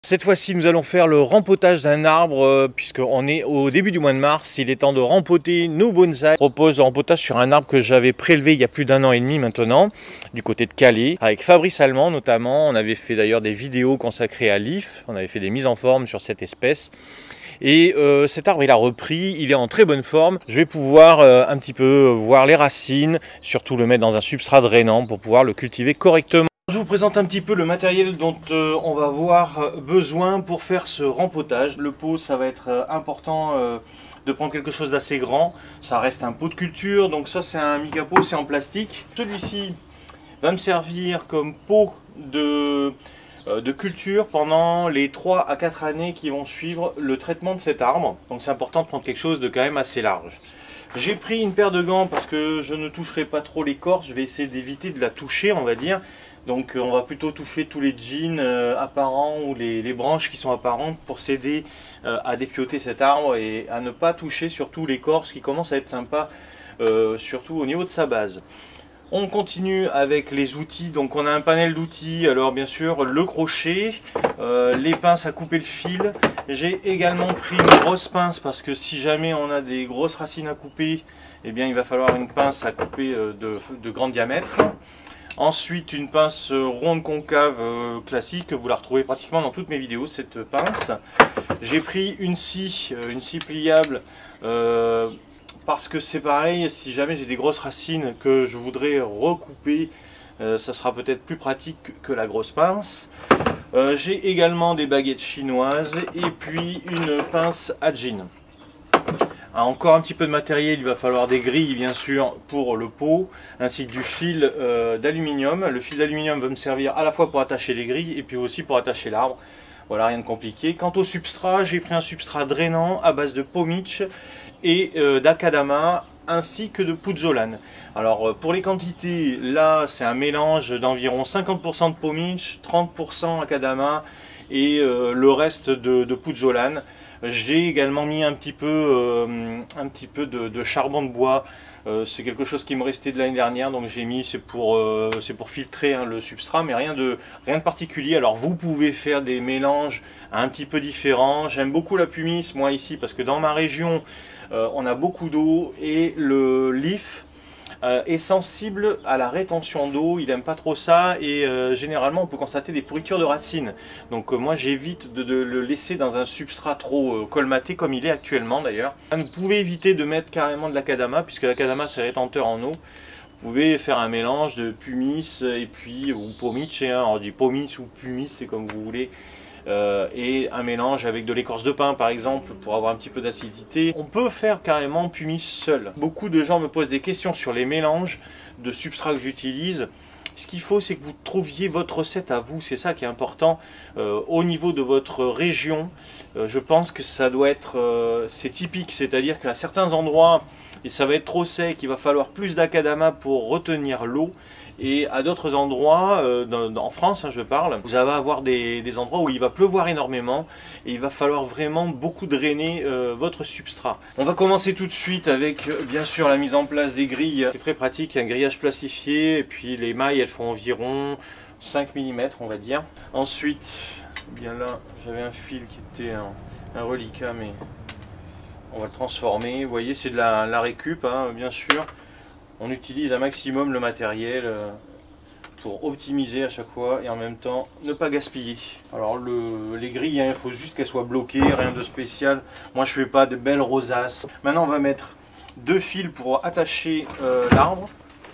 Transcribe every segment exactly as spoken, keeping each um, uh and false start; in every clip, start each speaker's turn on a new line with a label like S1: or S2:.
S1: Cette fois-ci, nous allons faire le rempotage d'un arbre, euh, puisqu'on est au début du mois de mars. Il est temps de rempoter nos bonsaïs. Je propose le rempotage sur un arbre que j'avais prélevé il y a plus d'un an et demi maintenant, du côté de Calais, avec Fabrice Allemand notamment. On avait fait d'ailleurs des vidéos consacrées à l'I F, on avait fait des mises en forme sur cette espèce. Et euh, cet arbre, il a repris, il est en très bonne forme. Je vais pouvoir euh, un petit peu voir les racines, surtout le mettre dans un substrat drainant pour pouvoir le cultiver correctement. Je vous présente un petit peu le matériel dont euh, on va avoir besoin pour faire ce rempotage. Le pot, ça va être euh, important euh, de prendre quelque chose d'assez grand. Ça reste un pot de culture, donc ça c'est un Micapot, c'est en plastique. Celui-ci va me servir comme pot de, euh, de culture pendant les trois à quatre années qui vont suivre le traitement de cet arbre. Donc c'est important de prendre quelque chose de quand même assez large. J'ai pris une paire de gants parce que je ne toucherai pas trop l'écorce. Je vais essayer d'éviter de la toucher, on va dire. Donc on va plutôt toucher tous les jeans euh, apparents ou les, les branches qui sont apparentes pour s'aider euh, à dépioter cet arbre et à ne pas toucher surtout l'écorce qui commence à être sympa, euh, surtout au niveau de sa base. On continue avec les outils, donc on a un panel d'outils, alors bien sûr le crochet, euh, les pinces à couper le fil. J'ai également pris une grosse pince parce que si jamais on a des grosses racines à couper, eh bien il va falloir une pince à couper de, de grand diamètre. Ensuite, une pince ronde concave euh, classique, vous la retrouvez pratiquement dans toutes mes vidéos, cette pince. J'ai pris une scie, euh, une scie pliable, euh, parce que c'est pareil, si jamais j'ai des grosses racines que je voudrais recouper, euh, ça sera peut-être plus pratique que la grosse pince. Euh, J'ai également des baguettes chinoises et puis une pince à jean. Ah, encore un petit peu de matériel, il va falloir des grilles bien sûr pour le pot, ainsi que du fil euh, d'aluminium. Le fil d'aluminium va me servir à la fois pour attacher les grilles et puis aussi pour attacher l'arbre. Voilà, rien de compliqué. Quant au substrat, j'ai pris un substrat drainant à base de pomitch et euh, d'acadama ainsi que de pouzzolane. Alors euh, pour les quantités, là c'est un mélange d'environ cinquante pour cent de pomitch, trente pour cent acadama et euh, le reste de, de pouzzolane. J'ai également mis un petit peu, euh, un petit peu de, de charbon de bois. Euh, c'est quelque chose qui me restait de l'année dernière, donc j'ai mis, c'est pour, euh, c'est pour filtrer hein, le substrat, mais rien de, rien de particulier. Alors vous pouvez faire des mélanges un petit peu différents. J'aime beaucoup la pumice, moi ici, parce que dans ma région, euh, on a beaucoup d'eau et le l'I F Euh, est sensible à la rétention d'eau, il n'aime pas trop ça et euh, généralement on peut constater des pourritures de racines. Donc euh, moi j'évite de, de le laisser dans un substrat trop euh, colmaté comme il est actuellement d'ailleurs. Vous pouvez éviter de mettre carrément de l'acadama puisque l'acadama c'est rétenteur en eau. Vous pouvez faire un mélange de pumice et puis ou pomitch, hein, on dit pomitch ou pumice c'est comme vous voulez. Euh, et un mélange avec de l'écorce de pin par exemple pour avoir un petit peu d'acidité. On peut faire carrément pumice seul. Beaucoup de gens me posent des questions sur les mélanges de substrats que j'utilise. Ce qu'il faut c'est que vous trouviez votre recette à vous, c'est ça qui est important euh, au niveau de votre région. Euh, je pense que ça doit être, euh, c'est typique, c'est-à-dire qu'à certains endroits et ça va être trop sec, il va falloir plus d'acadama pour retenir l'eau. Et à d'autres endroits, euh, dans, en France hein, je parle, vous allez avoir des, des endroits où il va pleuvoir énormément et il va falloir vraiment beaucoup drainer euh, votre substrat. On va commencer tout de suite avec euh, bien sûr la mise en place des grilles. C'est très pratique, un grillage plastifié et puis les mailles elles font environ cinq millimètres on va dire. Ensuite, bien là j'avais un fil qui était un, un reliquat mais on va le transformer. Vous voyez c'est de la, la récup hein, bien sûr. On utilise un maximum le matériel pour optimiser à chaque fois et en même temps ne pas gaspiller. Alors le, les grilles, hein, il faut juste qu'elles soient bloquées, rien de spécial. Moi je fais pas de belles rosaces. Maintenant on va mettre deux fils pour attacher euh, l'arbre.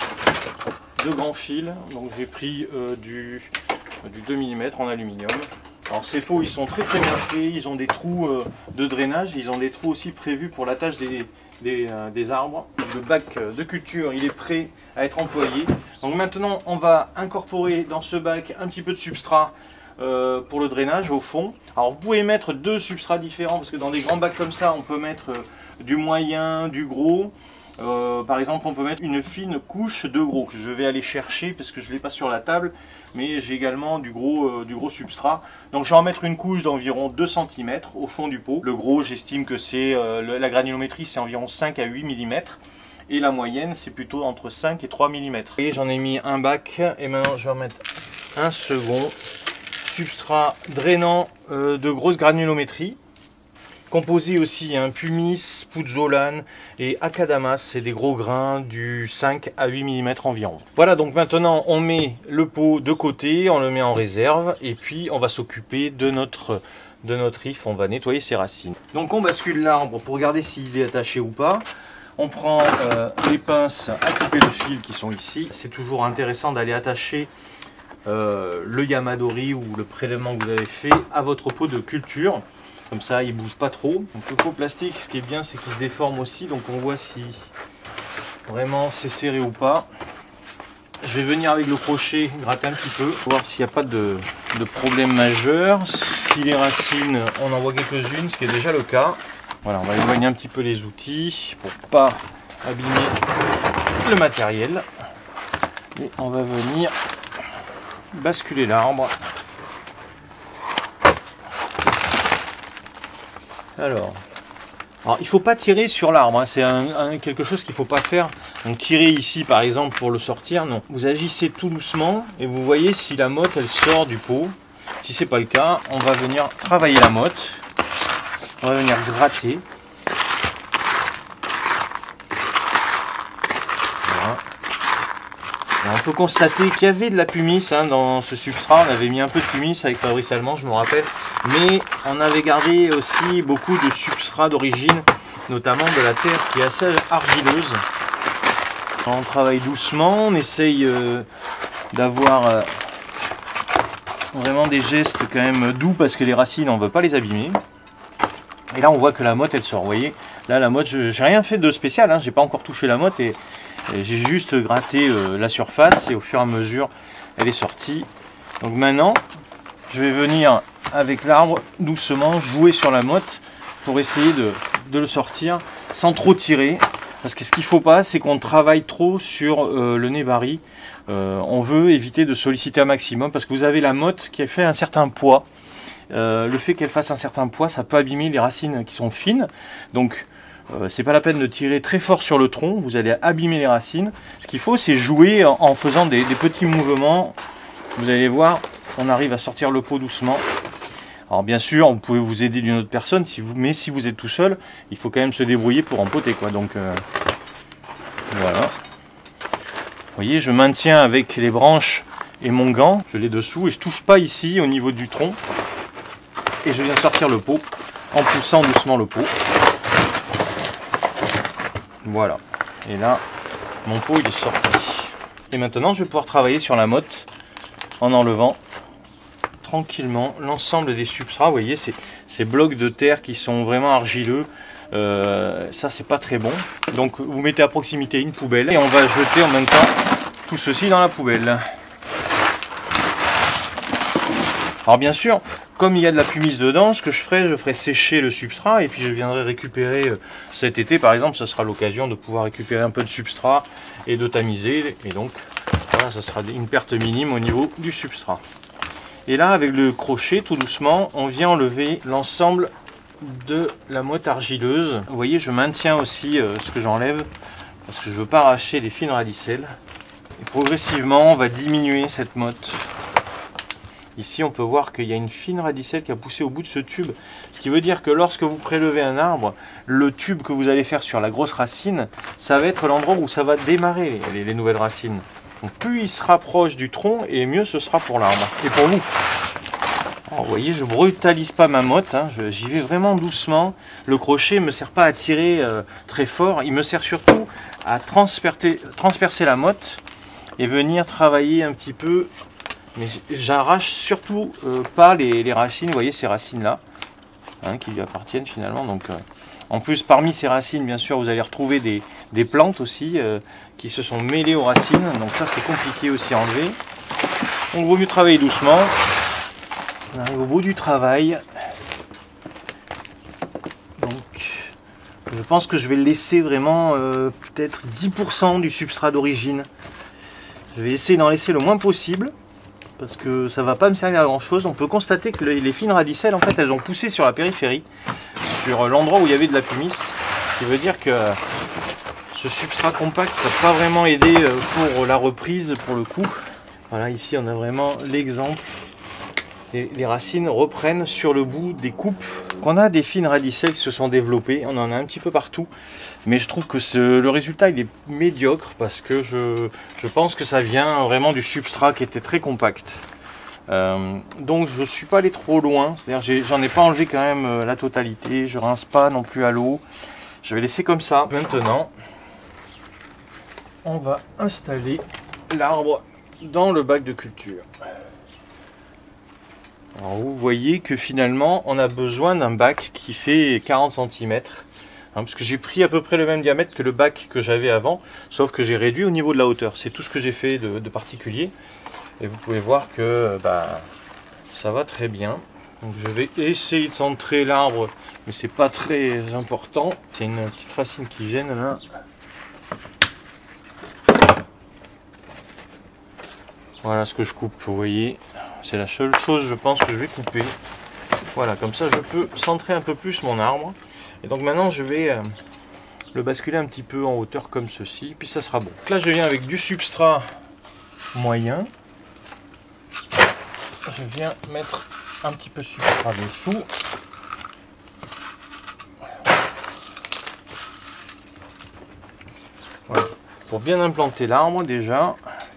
S1: Deux grands fils. Donc j'ai pris euh, du, du deux millimètres en aluminium. Alors ces pots ils sont très très bien faits, ils ont des trous euh, de drainage, ils ont des trous aussi prévus pour l'attache des, des, euh, des arbres. Le bac de culture il est prêt à être employé. Donc maintenant on va incorporer dans ce bac un petit peu de substrat euh, pour le drainage au fond. Alors vous pouvez mettre deux substrats différents parce que dans des grands bacs comme ça on peut mettre euh, du moyen, du gros. Euh, par exemple on peut mettre une fine couche de gros que je vais aller chercher parce que je ne l'ai pas sur la table, mais j'ai également du gros, euh, du gros substrat. Donc je vais en mettre une couche d'environ deux centimètres au fond du pot. Le gros j'estime que c'est euh, la granulométrie c'est environ cinq à huit millimètres et la moyenne c'est plutôt entre cinq et trois millimètres. Et j'en ai mis un bac et maintenant je vais en mettre un second substrat drainant euh, de grosse granulométrie, composé aussi un hein, pumice, pouzzolane et acadamas, c'est des gros grains du cinq à huit millimètres environ. Voilà, donc maintenant on met le pot de côté, on le met en réserve et puis on va s'occuper de notre, de notre riff, on va nettoyer ses racines. Donc on bascule l'arbre pour regarder s'il est attaché ou pas. On prend euh, les pinces à couper le fil qui sont ici. C'est toujours intéressant d'aller attacher euh, le yamadori ou le prélèvement que vous avez fait à votre pot de culture. Comme ça, il ne bouge pas trop. Donc, le pot plastique, ce qui est bien, c'est qu'il se déforme aussi. Donc on voit si vraiment c'est serré ou pas. Je vais venir avec le crochet gratter un petit peu, voir s'il n'y a pas de, de problème majeur. Si les racines, on en voit quelques-unes, ce qui est déjà le cas. Voilà, on va éloigner un petit peu les outils pour ne pas abîmer le matériel. Et on va venir basculer l'arbre. Alors, alors il ne faut pas tirer sur l'arbre, hein, c'est un, un, quelque chose qu'il ne faut pas faire. Donc tirer ici par exemple pour le sortir, non. Vous agissez tout doucement et vous voyez si la motte elle sort du pot. Si ce n'est pas le cas, on va venir travailler la motte. On va venir gratter. Voilà. Et on peut constater qu'il y avait de la pumice hein, dans ce substrat. On avait mis un peu de pumice avec Fabrice Allemand, je me rappelle. Mais on avait gardé aussi beaucoup de substrat d'origine, notamment de la terre qui est assez argileuse. On travaille doucement, on essaye euh, d'avoir euh, vraiment des gestes quand même doux parce que les racines, on ne veut pas les abîmer. Et là on voit que la motte elle sort, vous voyez. Là la motte, je n'ai rien fait de spécial, hein, j'ai pas encore touché la motte et, et j'ai juste gratté euh, la surface et au fur et à mesure elle est sortie. Donc maintenant je vais venir avec l'arbre doucement jouer sur la motte pour essayer de, de le sortir sans trop tirer. Parce que ce qu'il ne faut pas, c'est qu'on travaille trop sur euh, le nébari. Euh, on veut éviter de solliciter un maximum parce que vous avez la motte qui a fait un certain poids. Euh, le fait qu'elle fasse un certain poids, ça peut abîmer les racines qui sont fines. Donc, euh, c'est pas la peine de tirer très fort sur le tronc. Vous allez abîmer les racines. Ce qu'il faut, c'est jouer en, en faisant des, des petits mouvements. Vous allez voir, on arrive à sortir le pot doucement. Alors bien sûr, vous pouvez vous aider d'une autre personne, si vous, mais si vous êtes tout seul, il faut quand même se débrouiller pour empoter, quoi. Donc euh, voilà. Vous voyez, je maintiens avec les branches et mon gant, je l'ai dessous et je touche pas ici au niveau du tronc. Et je viens sortir le pot en poussant doucement le pot. Voilà. Et là, mon pot il est sorti. Et maintenant, je vais pouvoir travailler sur la motte en enlevant tranquillement l'ensemble des substrats. Vous voyez ces, ces blocs de terre qui sont vraiment argileux, euh, ça c'est pas très bon. Donc vous mettez à proximité une poubelle et on va jeter en même temps tout ceci dans la poubelle. Alors bien sûr, comme il y a de la pumice dedans, ce que je ferai, je ferai sécher le substrat et puis je viendrai récupérer cet été par exemple, ça sera l'occasion de pouvoir récupérer un peu de substrat et de tamiser, et donc voilà, ça sera une perte minime au niveau du substrat. Et là, avec le crochet, tout doucement, on vient enlever l'ensemble de la motte argileuse. Vous voyez, je maintiens aussi euh, ce que j'enlève, parce que je ne veux pas arracher les fines radicelles. Et progressivement, on va diminuer cette motte. Ici, on peut voir qu'il y a une fine radicelle qui a poussé au bout de ce tube. Ce qui veut dire que lorsque vous prélevez un arbre, le tube que vous allez faire sur la grosse racine, ça va être l'endroit où ça va démarrer les, les nouvelles racines. Donc plus il se rapproche du tronc et mieux ce sera pour l'arbre et pour vous. Alors, vous voyez, je ne brutalise pas ma motte, hein, j'y vais vraiment doucement. Le crochet ne me sert pas à tirer euh, très fort, il me sert surtout à transpercer, transpercer la motte et venir travailler un petit peu. Mais j'arrache surtout euh, pas les, les racines, vous voyez ces racines là, hein, qui lui appartiennent finalement. Donc, euh, en plus, parmi ces racines, bien sûr, vous allez retrouver des, des plantes aussi euh, qui se sont mêlées aux racines. Donc ça, c'est compliqué aussi à enlever. Donc, il vaut mieux travailler doucement. On arrive au bout du travail. Donc, je pense que je vais laisser vraiment euh, peut-être dix pour cent du substrat d'origine. Je vais essayer d'en laisser le moins possible, parce que ça ne va pas me servir à grand chose. On peut constater que les fines radicelles, en fait, elles ont poussé sur la périphérie, sur l'endroit où il y avait de la pumice, ce qui veut dire que ce substrat compact, ça n'a pas vraiment aidé pour la reprise pour le coup. Voilà, ici on a vraiment l'exemple les, les racines reprennent sur le bout des coupes. On a des fines radicelles qui se sont développées, on en a un petit peu partout, mais je trouve que ce, le résultat il est médiocre parce que je, je pense que ça vient vraiment du substrat qui était très compact. Euh, donc je suis pas allé trop loin, c'est-à-dire j'en ai, ai pas enlevé quand même euh, la totalité, je rince pas non plus à l'eau, je vais laisser comme ça. Maintenant on va installer l'arbre dans le bac de culture. Alors vous voyez que finalement on a besoin d'un bac qui fait quarante centimètres, hein, parce que j'ai pris à peu près le même diamètre que le bac que j'avais avant, sauf que j'ai réduit au niveau de la hauteur. C'est tout ce que j'ai fait de, de particulier. Et vous pouvez voir que bah, ça va très bien. Donc je vais essayer de centrer l'arbre, mais c'est pas très important. C'est une petite racine qui gêne là. Voilà ce que je coupe, vous voyez. C'est la seule chose, je pense, que je vais couper. Voilà, comme ça je peux centrer un peu plus mon arbre. Et donc maintenant je vais euh, le basculer un petit peu en hauteur comme ceci, puis ça sera bon. Donc là je viens avec du substrat moyen. Je viens mettre un petit peu de substrat dessous. Voilà. Pour bien implanter l'arbre déjà.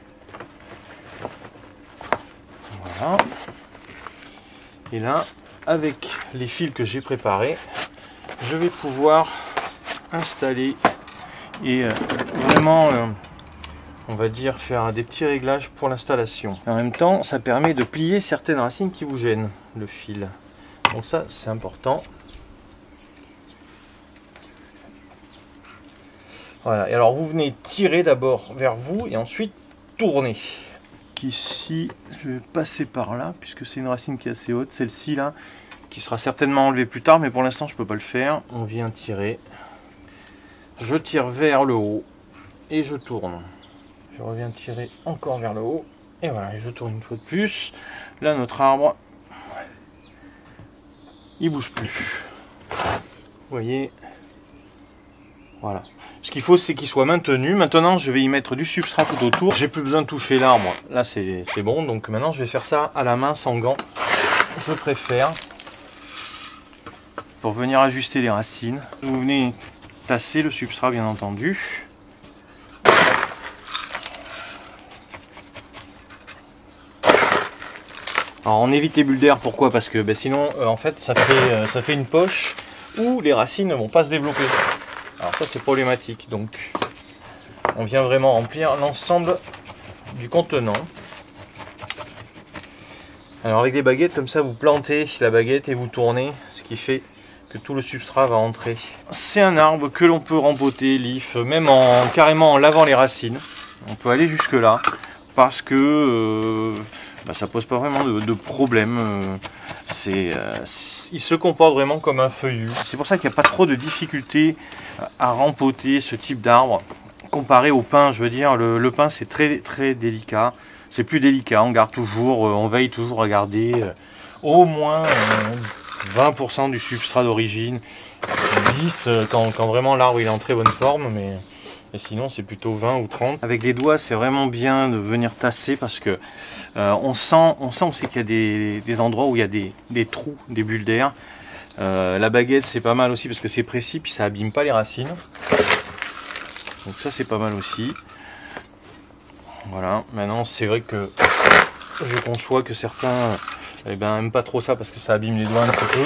S1: Voilà. Et là, avec les fils que j'ai préparés, je vais pouvoir installer et euh, vraiment... Euh, on va dire faire des petits réglages pour l'installation. En même temps, ça permet de plier certaines racines qui vous gênent, le fil. Donc ça, c'est important. Voilà, et alors vous venez tirer d'abord vers vous et ensuite tourner. Ici, je vais passer par là, puisque c'est une racine qui est assez haute, celle-ci là, qui sera certainement enlevée plus tard, mais pour l'instant je ne peux pas le faire. On vient tirer. Je tire vers le haut et je tourne. Je reviens tirer encore vers le haut. Et voilà, je tourne une fois de plus. Là, notre arbre, il bouge plus. Vous voyez. Voilà. Ce qu'il faut, c'est qu'il soit maintenu. Maintenant, je vais y mettre du substrat tout autour. J'ai plus besoin de toucher l'arbre. Là, c'est bon. Donc maintenant, je vais faire ça à la main, sans gants. Je préfère. Pour venir ajuster les racines. Vous venez tasser le substrat, bien entendu. Alors on évite les bulles d'air, pourquoi? Parce que ben, sinon euh, en fait ça fait, euh, ça fait une poche où les racines ne vont pas se développer. Alors ça c'est problématique, donc on vient vraiment remplir l'ensemble du contenant. Alors avec les baguettes comme ça, vous plantez la baguette et vous tournez, ce qui fait que tout le substrat va entrer. C'est un arbre que l'on peut rempoter, l'if, même en carrément en lavant les racines. On peut aller jusque là parce que euh, bah, ça pose pas vraiment de, de problème. Euh, c'est, euh, il se comporte vraiment comme un feuillu. C'est pour ça qu'il n'y a pas trop de difficultés à rempoter ce type d'arbre comparé au pin. Je veux dire, le, le pin c'est très très délicat. C'est plus délicat. On garde toujours, euh, on veille toujours à garder euh, au moins euh, vingt pour cent du substrat d'origine, dix euh, quand, quand vraiment l'arbre il est en très bonne forme, mais et sinon c'est plutôt vingt ou trente. Avec les doigts c'est vraiment bien de venir tasser parce que euh, on sent on sent aussi qu'il y a des, des endroits où il y a des, des trous, des bulles d'air. Euh, la baguette c'est pas mal aussi parce que c'est précis puis ça abîme pas les racines. Donc ça c'est pas mal aussi. Voilà, maintenant c'est vrai que je conçois que certains eh ben, n'aiment pas trop ça parce que ça abîme les doigts un petit peu.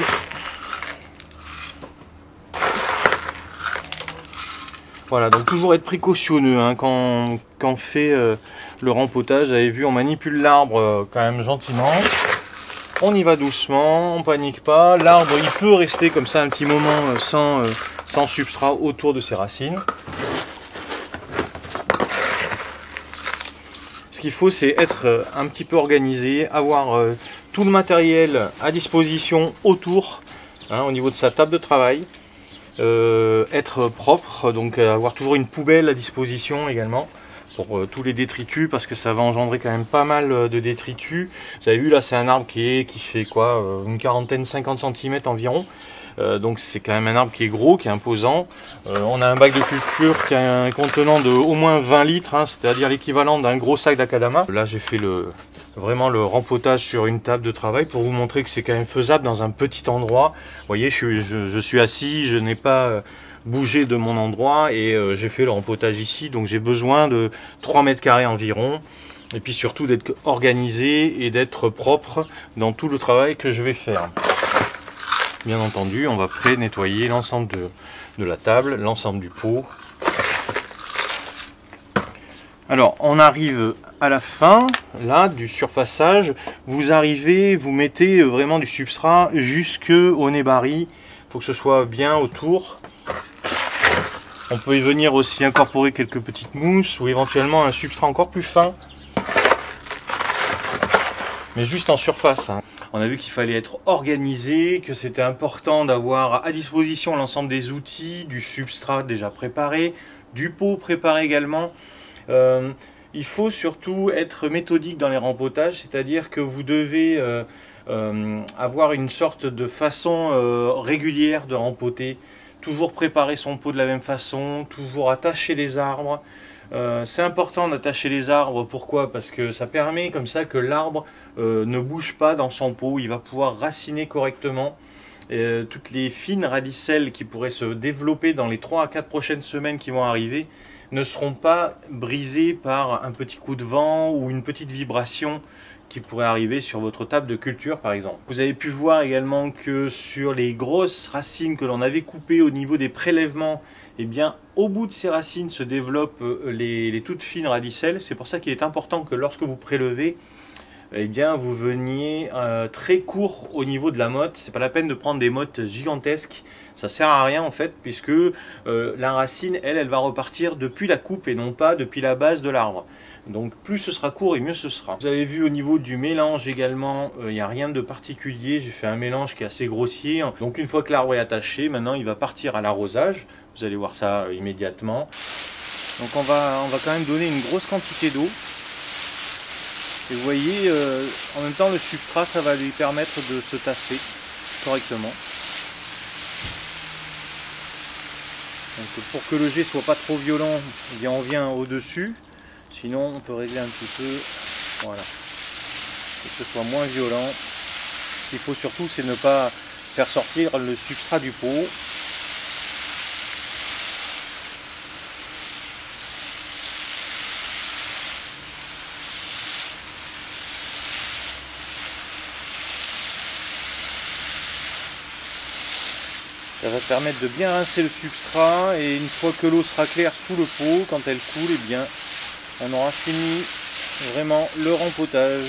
S1: Voilà, donc toujours être précautionneux hein, quand, quand on fait euh, le rempotage. Vous avez vu, on manipule l'arbre euh, quand même gentiment. On y va doucement, on panique pas. L'arbre, il peut rester comme ça un petit moment euh, sans, euh, sans substrat autour de ses racines. Ce qu'il faut, c'est être euh, un petit peu organisé, avoir euh, tout le matériel à disposition autour, hein, au niveau de sa table de travail. Euh, être propre, donc avoir toujours une poubelle à disposition également pour euh, tous les détritus parce que ça va engendrer quand même pas mal de détritus. Vous avez vu là c'est un arbre qui, est, qui fait quoi euh, une quarantaine, cinquante centimètres environ, euh, donc c'est quand même un arbre qui est gros, qui est imposant. Euh, on a un bac de culture qui a un contenant de au moins vingt litres, hein, c'est à dire l'équivalent d'un gros sac d'acadama. Là j'ai fait le, vraiment le rempotage sur une table de travail pour vous montrer que c'est quand même faisable dans un petit endroit. Vous voyez, je suis, je, je suis assis, je n'ai pas bougé de mon endroit et euh, j'ai fait le rempotage ici. Donc j'ai besoin de trois mètres carrés environ. Et puis surtout d'être organisé et d'être propre dans tout le travail que je vais faire. Bien entendu, on va pré-nettoyer l'ensemble de, de la table, l'ensemble du pot. Alors, on arrive à la fin, là, du surfaçage. Vous arrivez, vous mettez vraiment du substrat jusque au nez-baril. Il faut que ce soit bien autour. On peut y venir aussi incorporer quelques petites mousses ou éventuellement un substrat encore plus fin. Mais juste en surface. Hein. On a vu qu'il fallait être organisé, que c'était important d'avoir à disposition l'ensemble des outils, du substrat déjà préparé, du pot préparé également. Euh, il faut surtout être méthodique dans les rempotages, c'est-à-dire que vous devez euh, euh, avoir une sorte de façon euh, régulière de rempoter, toujours préparer son pot de la même façon, toujours attacher les arbres. Euh, c'est important d'attacher les arbres, pourquoi? Parce que ça permet comme ça que l'arbre euh, ne bouge pas dans son pot, il va pouvoir raciner correctement. Euh, toutes les fines radicelles qui pourraient se développer dans les trois à quatre prochaines semaines qui vont arriver ne seront pas brisées par un petit coup de vent ou une petite vibration qui pourrait arriver sur votre table de culture par exemple. Vous avez pu voir également que sur les grosses racines que l'on avait coupées au niveau des prélèvements, eh bien au bout de ces racines se développent les, les toutes fines radicelles. C'est pour ça qu'il est important que lorsque vous prélevez, eh bien vous veniez euh, très court au niveau de la motte. C'est pas la peine de prendre des mottes gigantesques, ça sert à rien en fait, puisque euh, la racine elle elle va repartir depuis la coupe et non pas depuis la base de l'arbre. Donc plus ce sera court et mieux ce sera. Vous avez vu au niveau du mélange également, il euh, n'y a rien de particulier. J'ai fait un mélange qui est assez grossier. Donc une fois que l'arbre est attaché, maintenant il va partir à l'arrosage. Vous allez voir ça euh, immédiatement. Donc on va, on va quand même donner une grosse quantité d'eau. Et vous voyez, euh, en même temps le substrat, ça va lui permettre de se tasser correctement. Donc pour que le jet soit pas trop violent, eh bien on vient au-dessus. Sinon on peut régler un petit peu, voilà, que ce soit moins violent. Ce qu'il faut surtout c'est ne pas faire sortir le substrat du pot. Ça va permettre de bien rincer le substrat et une fois que l'eau sera claire sous le pot, quand elle coule, eh bien on aura fini vraiment le rempotage.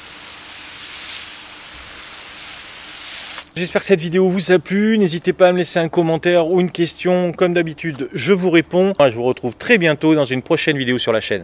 S1: J'espère que cette vidéo vous a plu. N'hésitez pas à me laisser un commentaire ou une question. Comme d'habitude, je vous réponds. Je vous retrouve très bientôt dans une prochaine vidéo sur la chaîne.